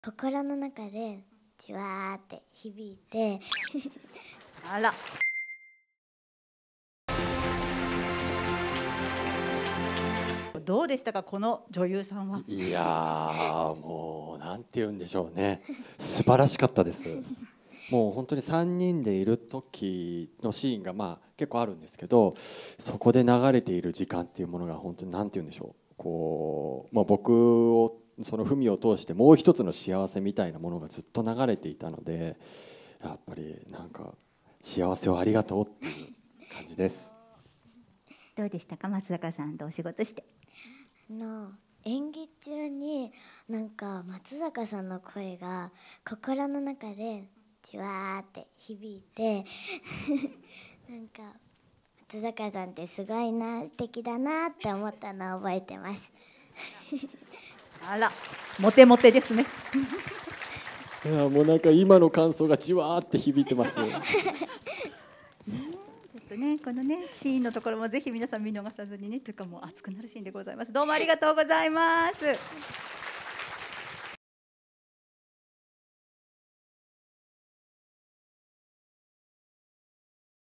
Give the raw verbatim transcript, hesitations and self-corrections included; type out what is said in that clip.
心の中でじわーって響いてあら。どうでしたか、この女優さんは。 いやー、もうなんて言うんでしょうね、素晴らしかったです。もう本当にさんにんでいる時のシーンがまあ結構あるんですけど、そこで流れている時間っていうものが本当になんて言うんでしょう、こう、まあ、僕をその文を通してもう一つの幸せみたいなものがずっと流れていたので、やっぱりなんか幸せをありがとうっていう感じです。 どうでしたか、松坂さんとお仕事して。 あの演技中になんか松坂さんの声が心の中でじわーって響いてなんか松坂さんってすごいな、素敵だなって思ったのを覚えてますあら、モテモテですね。 いやもうなんか今の感想がじわーって響いてます。 ちょっとね、このねシーンのところもぜひ皆さん見逃さずにね、というかもう熱くなるシーンでございます。どうもありがとうございます。